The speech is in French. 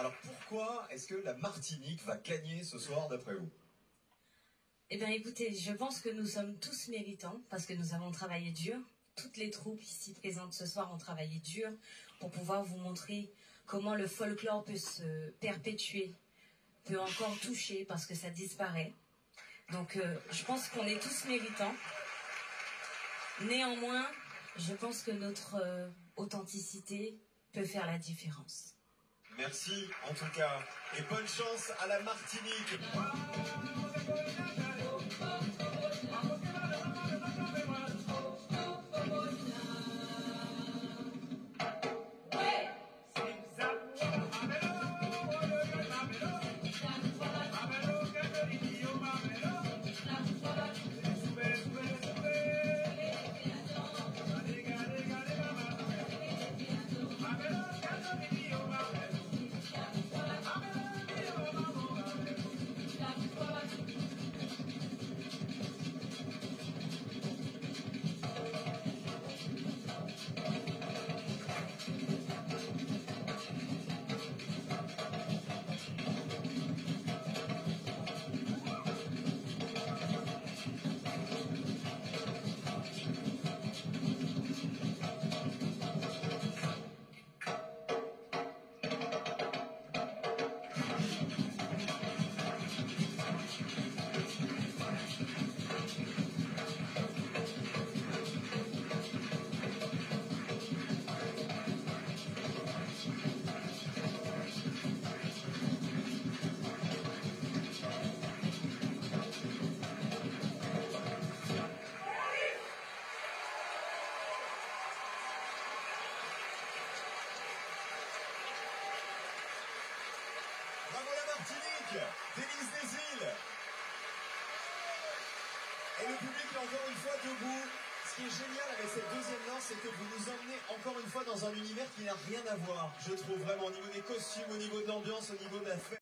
Alors pourquoi est-ce que la Martinique va gagner ce soir d'après vous? Eh bien écoutez, je pense que nous sommes tous méritants parce que nous avons travaillé dur. Toutes les troupes ici présentes ce soir ont travaillé dur pour pouvoir vous montrer comment le folklore peut se perpétuer, peut encore toucher parce que ça disparaît. Donc je pense qu'on est tous méritants. Néanmoins, je pense que notre authenticité peut faire la différence. Merci en tout cas et bonne chance à la Martinique. Bravo la Martinique, délice des îles. Et le public est encore une fois debout. Ce qui est génial avec cette deuxième danse, c'est que vous nous emmenez encore une fois dans un univers qui n'a rien à voir. Je trouve vraiment au niveau des costumes, au niveau de l'ambiance, au niveau de la fête.